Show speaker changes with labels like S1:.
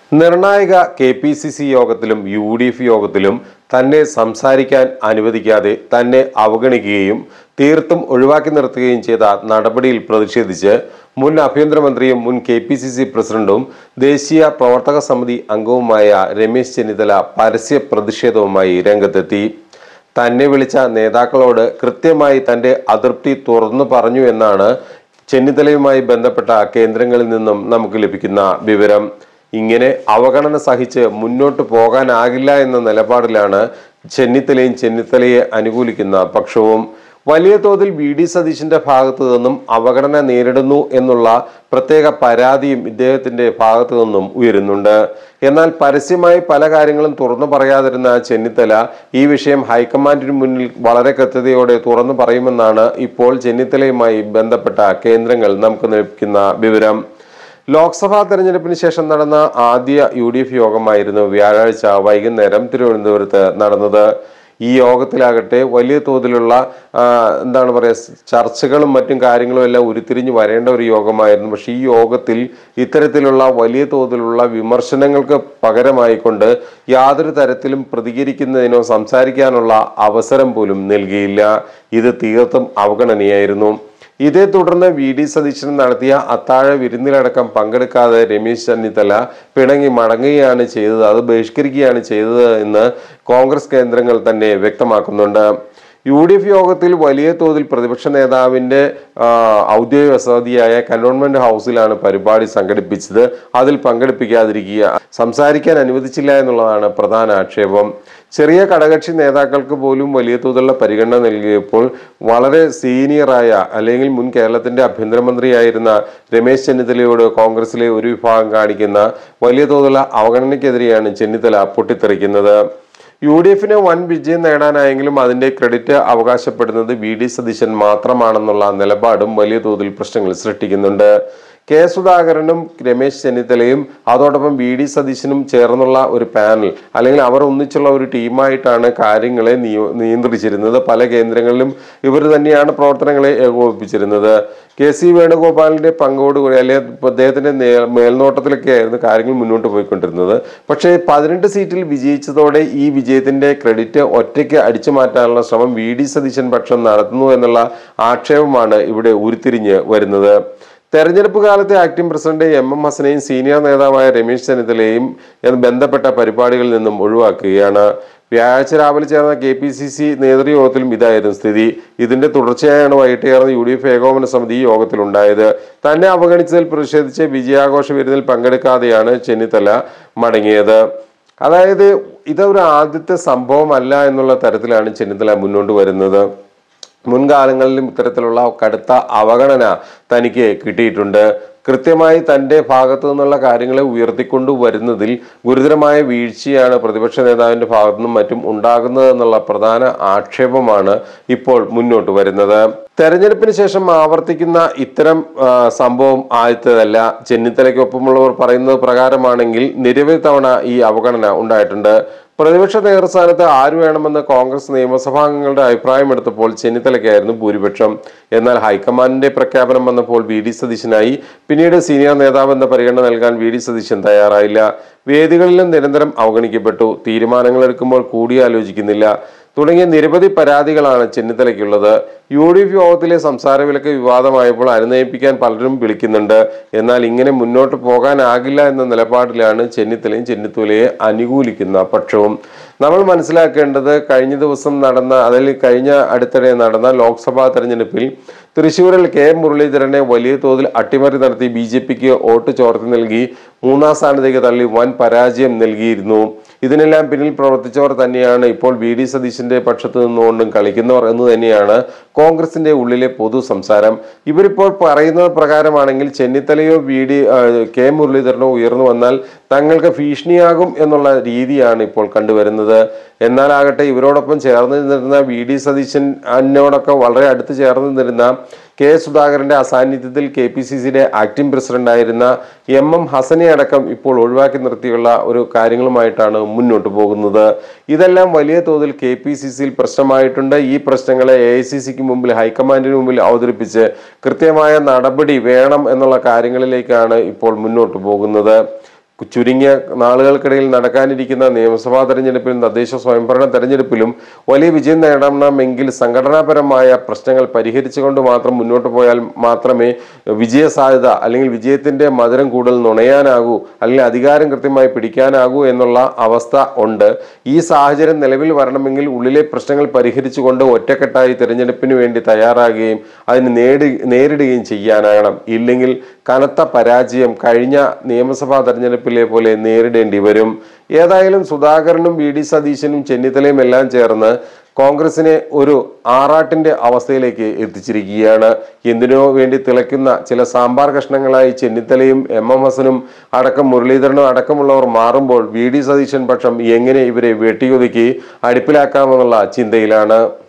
S1: നിർണായക KPCC യോഗത്തിലും UDF യോഗത്തിലും തന്നെ സംസാരിക്കാൻ അനുവദിക്കാതെ തന്നെ അവഗണിക്കുകയും തീർത്തും ഒഴിവാക്കി നിർത്തുകയും ചെയ്ത നടപടിയിൽ പ്രതിഷേധിച്ച് മുൻ ആഭ്യന്തരമന്ത്രിയും മുൻ KPCC പ്രസിഡന്റും ദേശീയ പ്രവർത്തക സമിതി അംഗവുമായ രമേശ് ചെന്നിത്തല പരസ്യ പ്രതിഷേധവുമായി രംഗത്തെത്തി. തന്നെ വിളിച്ച നേതാക്കളോട് കൃത്യമായി തന്റെ അതൃപ്തി തുറന്നു പറഞ്ഞു എന്നാണ് ചെന്നിത്തലയുമായി ബന്ധപ്പെട്ട കേന്ദ്രങ്ങളിൽ നിന്നും നമുക്ക് ലഭിക്കുന്ന വിവരം. ഇങ്ങനെ അവഗണന സഹിച്ച് മുന്നോട്ട് പോകാനാകില്ല എന്ന നിലപാടിലാണ് ചെന്നിത്തലയെ അനുകൂലിക്കുന്ന പക്ഷവും. വലിയ തോതിൽ VD സതീശന്റെ ഭാഗത്തു നിന്നും അവഗണന നേരിടുന്നു എന്നുള്ള പ്രത്യേക പരാതിയും ഇദ്ദേഹത്തിന്റെ ഭാഗത്തു നിന്നും ഉയരുന്നുണ്ട്. എന്നാൽ പരസ്യമായി പല കാര്യങ്ങളും തുറന്നു പറയാതിരുന്ന ചെന്നിത്തല ഈ വിഷയം ഹൈക്കമാൻഡിന് മുന്നിൽ വളരെ കൃത്യതയോടെ തുറന്നു പറയുമെന്നാണ് ഇപ്പോൾ ചെന്നിത്തലയുമായി ബന്ധപ്പെട്ട കേന്ദ്രങ്ങൾ നമുക്ക് ലഭിക്കുന്ന വിവരം. ലോക്സഭാ തെരഞ്ഞെടുപ്പിന് ശേഷം നടന്ന ആദ്യ UDF യോഗമായിരുന്നു വ്യാഴാഴ്ച വൈകുന്നേരം തിരുവനന്തപുരത്ത് നടന്നത്. ഈ യോഗത്തിലാകട്ടെ വലിയ തോതിലുള്ള ചർച്ചകളും മറ്റും കാര്യങ്ങളും എല്ലാം ഉരുത്തിരിഞ്ഞു വരേണ്ട ഒരു യോഗമായിരുന്നു. പക്ഷെ ഈ യോഗത്തിൽ ഇത്തരത്തിലുള്ള വലിയ തോതിലുള്ള വിമർശനങ്ങൾക്ക് പകരമായിക്കൊണ്ട് യാതൊരു തരത്തിലും പ്രതികരിക്കുന്നതിനോ സംസാരിക്കാനുള്ള അവസരം പോലും നൽകിയില്ല. ഇത് തീർത്തും അവഗണനയായിരുന്നു. ഇതേ തുടർന്ന് VD സതീശൻ നടത്തിയ അത്താഴ വിരുന്നിലടക്കം പങ്കെടുക്കാതെ രമേശ് ചെന്നിത്തല പിണങ്ങി മടങ്ങുകയാണ് ചെയ്തത്. അത് ബഹിഷ്കരിക്കുകയാണ് ചെയ്തത് എന്ന് കോൺഗ്രസ് കേന്ദ്രങ്ങൾ തന്നെ വ്യക്തമാക്കുന്നുണ്ട്. UDF യോഗത്തിൽ വലിയ തോതിൽ പ്രതിപക്ഷ നേതാവിന്റെ ഔദ്യോഗിക വസതിയായ കന്റോൺമെന്റ് ഹൗസിലാണ് പരിപാടി സംഘടിപ്പിച്ചത്. അതിൽ പങ്കെടുപ്പിക്കാതിരിക്കുക, സംസാരിക്കാൻ അനുവദിച്ചില്ല എന്നുള്ളതാണ് പ്രധാന ആക്ഷേപം. ചെറിയ ഘടകകക്ഷി നേതാക്കൾക്ക് പോലും വലിയ തോതിലുള്ള പരിഗണന നൽകിയപ്പോൾ വളരെ സീനിയറായ അല്ലെങ്കിൽ മുൻ കേരളത്തിന്റെ ആഭ്യന്തരമന്ത്രിയായിരുന്ന രമേശ് ചെന്നിത്തലയോട് കോൺഗ്രസിലെ ഒരു വിഭാഗം കാണിക്കുന്ന വലിയ തോതിലുള്ള അവഗണനയ്ക്കെതിരെയാണ് ചെന്നിത്തല പൊട്ടിത്തെറിക്കുന്നത്. UDFന് വൻ വിജയം നേടാനായെങ്കിലും അതിന്റെ ക്രെഡിറ്റ് അവകാശപ്പെടുന്നത് VD സതീശൻ മാത്രമാണെന്നുള്ള നിലപാടും വലിയ തോതിൽ പ്രശ്നങ്ങൾ സൃഷ്ടിക്കുന്നുണ്ട്. K. സുധാകരനും രമേശ് ചെന്നിത്തലയും അതോടൊപ്പം VD സതീശനും ചേർന്നുള്ള ഒരു പാനൽ അല്ലെങ്കിൽ അവർ ഒന്നിച്ചുള്ള ഒരു ടീമായിട്ടാണ് കാര്യങ്ങളെ നിയന്ത്രിച്ചിരുന്നത്. പല കേന്ദ്രങ്ങളിലും ഇവർ തന്നെയാണ് പ്രവർത്തനങ്ങളെ ഏകോപിപ്പിച്ചിരുന്നത്. KC വേണുഗോപാലിന്റെ പങ്കോടുകൂടി അല്ലെങ്കിൽ അദ്ദേഹത്തിന്റെ മേൽനോട്ടത്തിലൊക്കെ ആയിരുന്നു കാര്യങ്ങൾ മുന്നോട്ട് പോയിക്കൊണ്ടിരുന്നത്. പക്ഷേ 18 സീറ്റിൽ വിജയിച്ചതോടെ ഈ വിജയത്തിന്റെ ക്രെഡിറ്റ് ഒറ്റയ്ക്ക് അടിച്ചു മാറ്റാനുള്ള ശ്രമം VD സതീശൻ പക്ഷം നടത്തുന്നു എന്നുള്ള ആക്ഷേപമാണ് ഇവിടെ ഉരുത്തിരിഞ്ഞ് വരുന്നത്. തെരഞ്ഞെടുപ്പ് കാലത്തെ ആക്ടിംഗ് പ്രസിഡന്റ് MM ഹസനെയും സീനിയർ നേതാവായ രമേശ് ചെന്നിത്തലയും ബന്ധപ്പെട്ട പരിപാടികളിൽ നിന്നും ഒഴിവാക്കുകയാണ്. വ്യാഴാഴ്ച രാവിലെ ചേർന്ന KPCC നേതൃയോഗത്തിലും ഇതായിരുന്നു സ്ഥിതി. ഇതിന്റെ തുടർച്ചയായാണ് വൈകിട്ട് ചേർന്ന UDF ഏകോപന സമിതി യോഗത്തിലുണ്ടായത്. തന്നെ അവഗണിച്ചതിൽ പ്രതിഷേധിച്ച് വിജയാഘോഷ വിരുന്നിൽ പങ്കെടുക്കാതെയാണ് ചെന്നിത്തല മടങ്ങിയത്. അതായത് ഇതൊരു ആദ്യത്തെ സംഭവമല്ല എന്നുള്ള തരത്തിലാണ് ചെന്നിത്തല മുന്നോട്ട് വരുന്നത്. മുൻകാലങ്ങളിലും ഇത്തരത്തിലുള്ള കടുത്ത അവഗണന തനിക്ക് കിട്ടിയിട്ടുണ്ട്. കൃത്യമായി തന്റെ ഭാഗത്തു നിന്നുള്ള കാര്യങ്ങളെ ഉയർത്തിക്കൊണ്ടു വരുന്നതിൽ ഗുരുതരമായ വീഴ്ചയാണ് പ്രതിപക്ഷ നേതാവിന്റെ ഭാഗത്തു നിന്നും മറ്റും ഉണ്ടാകുന്നത് എന്നുള്ള പ്രധാന ആക്ഷേപമാണ് ഇപ്പോൾ മുന്നോട്ട് വരുന്നത്. തെരഞ്ഞെടുപ്പിന് ശേഷം ആവർത്തിക്കുന്ന ഇത്തരം സംഭവം ആദ്യത്തേതല്ല. ചെന്നിത്തലയ്ക്കൊപ്പമുള്ളവർ പറയുന്നത് പ്രകാരമാണെങ്കിൽ നിരവധി തവണ ഈ അവഗണന ഉണ്ടായിട്ടുണ്ട്. പ്രതിപക്ഷ നേതൃസ്ഥാനത്ത് ആര് വേണമെന്ന് കോൺഗ്രസ് നിയമസഭാംഗങ്ങളുടെ അഭിപ്രായം എടുത്തപ്പോൾ ചെന്നിത്തലയ്ക്കായിരുന്നു ഭൂരിപക്ഷം. എന്നാൽ ഹൈക്കമാൻഡിന്റെ പ്രഖ്യാപനം വന്നപ്പോൾ VD സതീശനായി. പിന്നീട് സീനിയർ നേതാവ് എന്ന പരിഗണന നൽകാൻ VD സതീശൻ തയ്യാറായില്ല. വേദികളിലും നിരന്തരം അവഗണിക്കപ്പെട്ടു. തീരുമാനങ്ങൾ എടുക്കുമ്പോൾ കൂടിയാലോചിക്കുന്നില്ല തുടങ്ങിയ നിരവധി പരാതികളാണ് ചെന്നിത്തലയ്ക്കുള്ളത്. UDF യോഗത്തിലെ സംസാര വിലക്ക് വിവാദമായപ്പോൾ അനുനയിപ്പിക്കാൻ പലരും വിളിക്കുന്നുണ്ട്. എന്നാൽ ഇങ്ങനെ മുന്നോട്ട് പോകാനാകില്ല എന്ന നിലപാടിലാണ് ചെന്നിത്തലയെ അനുകൂലിക്കുന്ന പക്ഷവും. നമ്മൾ മനസ്സിലാക്കേണ്ടത് കഴിഞ്ഞ ദിവസം നടന്ന കഴിഞ്ഞ അടുത്തിടെ നടന്ന ലോക്സഭാ തെരഞ്ഞെടുപ്പിൽ തൃശ്ശൂരിൽ K. മുരളീധരനെ വലിയ തോതിൽ അട്ടിമറി നടത്തി BJPക്ക് വോട്ട് ചോർത്തി നൽകി 3ാം സ്ഥാനത്തേക്ക് തള്ളി വൻ പരാജയം നൽകിയിരുന്നു. ഇതിനെല്ലാം പിന്നിൽ പ്രവർത്തിച്ചവർ തന്നെയാണ് ഇപ്പോൾ VD സതീശന്റെ പക്ഷത്തു നിന്നുകൊണ്ടും കളിക്കുന്നവർ എന്ന് തന്നെയാണ് കോൺഗ്രസിന്റെ ഉള്ളിലെ പൊതു സംസാരം. ഇവരിപ്പോൾ പറയുന്നത് പ്രകാരമാണെങ്കിൽ ചെന്നിത്തലയോ K. മുരളീധരനോ ഉയർന്നു വന്നാൽ തങ്ങൾക്ക് ഭീഷണിയാകും എന്നുള്ള രീതിയാണ് ഇപ്പോൾ കണ്ടുവരുന്നത്. എന്നാലാകട്ടെ ഇവരോടൊപ്പം ചേർന്ന് നിന്നിരുന്ന VD സതീശനോടൊക്കെ വളരെ അടുത്ത് ചേർന്ന് നിന്നിരുന്ന K. സുധാകരന്റെ അസാന്നിധ്യത്തിൽ KPCCയുടെ ആക്ടിംഗ് പ്രസിഡന്റായിരുന്ന MM ഹസനെ അടക്കം ഇപ്പോൾ ഒഴിവാക്കി നിർത്തിയുള്ള ഒരു കാര്യങ്ങളുമായിട്ടാണ് മുന്നോട്ട് പോകുന്നത്. ഇതെല്ലാം വലിയ തോതിൽ KPCCയിൽ പ്രശ്നമായിട്ടുണ്ട്. ഈ പ്രശ്നങ്ങളെ AICCക്ക് മുമ്പിൽ ഹൈക്കമാൻഡിന് മുമ്പിൽ അവതരിപ്പിച്ച് കൃത്യമായ നടപടി വേണം എന്നുള്ള കാര്യങ്ങളിലേക്കാണ് ഇപ്പോൾ മുന്നോട്ട് പോകുന്നത്. ചുരുങ്ങിയ നാളുകൾക്കിടയിൽ നടക്കാനിരിക്കുന്ന നിയമസഭാ തെരഞ്ഞെടുപ്പിലും തദ്ദേശ സ്വയംഭരണ തെരഞ്ഞെടുപ്പിലും വലിയ വിജയം നേടണമെങ്കിൽ സംഘടനാപരമായ പ്രശ്നങ്ങൾ പരിഹരിച്ചുകൊണ്ട് മാത്രം മുന്നോട്ട് പോയാൽ മാത്രമേ വിജയ സാധ്യത അല്ലെങ്കിൽ വിജയത്തിന്റെ മധുരം കൂടുതൽ നുണയാനാകൂ, അല്ലെങ്കിൽ അധികാരം കൃത്യമായി പിടിക്കാനാകൂ എന്നുള്ള അവസ്ഥ ഉണ്ട്. ഈ സാഹചര്യം നിലവിൽ വരണമെങ്കിൽ ഉള്ളിലെ പ്രശ്നങ്ങൾ പരിഹരിച്ചുകൊണ്ട് ഒറ്റക്കെട്ടായി തെരഞ്ഞെടുപ്പിന് വേണ്ടി തയ്യാറാകുകയും അതിന് നേരിടുകയും ചെയ്യാനാകണം. ഇല്ലെങ്കിൽ കനത്ത പരാജയം കഴിഞ്ഞ നിയമസഭാ തെരഞ്ഞെടുപ്പിലെ പോലെ നേരിടേണ്ടി വരും. ഏതായാലും സുധാകരനും വി ഡി സതീശനും ചെന്നിത്തലയും എല്ലാം ചേർന്ന് കോൺഗ്രസിനെ ഒരു ആറാട്ടിന്റെ അവസ്ഥയിലേക്ക് എത്തിച്ചിരിക്കുകയാണ്. എന്തിനോ വേണ്ടി തിളയ്ക്കുന്ന ചില സാമ്പാർ കഷ്ണങ്ങളായി ചെന്നിത്തലയും എം ഹസനും അടക്കം മുരളീധരനും അടക്കമുള്ളവർ മാറുമ്പോൾ വി ഡി സതീശൻ പക്ഷം എങ്ങനെ ഇവരെ വെട്ടിയൊതുക്കി അടുപ്പിലാക്കാമെന്നുള്ള ചിന്തയിലാണ്.